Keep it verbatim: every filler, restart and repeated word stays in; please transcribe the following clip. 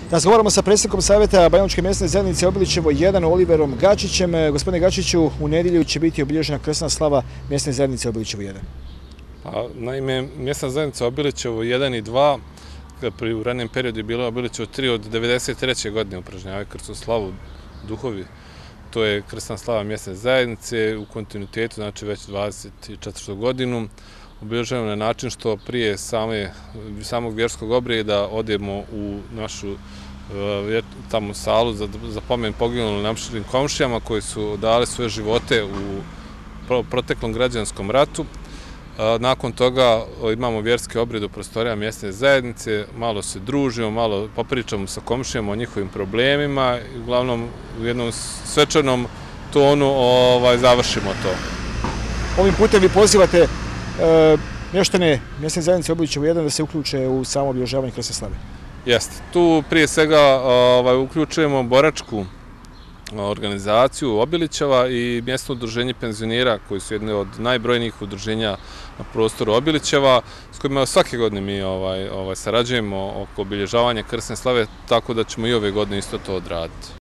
Razgovaramo sa predsjednikom Savjeta Banjalučke mjesne zajednice Obilićevo jedan Oliverom Gačićem. Gospodine Gačiću, u nedjelju će biti obilježena krsna slava mjesne zajednice Obilićevo jedan. Pa, naime, mjesna zajednica Obilićevo jedan i dva, u ranijem periodu je bilo Obilićevo tri od devedeset treće godine upražnjavaju krsnu slavu duhovi. To je krsna slava mjesne zajednice u kontinuitetu, znači već dvadeset četvrtu godinu. Obilježavamo na način što prije same, samog vjerskog obreda odemo u našu tamo salu za, za pomen poginulim našim komšijama koji su dali svoje živote u proteklom građanskom ratu. Nakon toga imamo vjerski obred u prostorijama mjesne zajednice, malo se družimo, malo popričamo sa komšijama o njihovim problemima i uglavnom u jednom svečanom tonu ovaj, završimo to. Ovim putem vi pozivate e, mještane mjesne zajednice Obilićevo jedan da se uključe u samo obilježavanje krsne slave. Jeste. Tu prije svega ovaj, uključujemo boračku organizaciju Obilićeva i mjesno udruženje penzionera koji su jedne od najbrojnijih udruženja na prostoru Obilićeva s kojima svake godine mi ovaj, ovaj, sarađujemo oko obilježavanja krsne slave, tako da ćemo i ove godine isto to odraditi.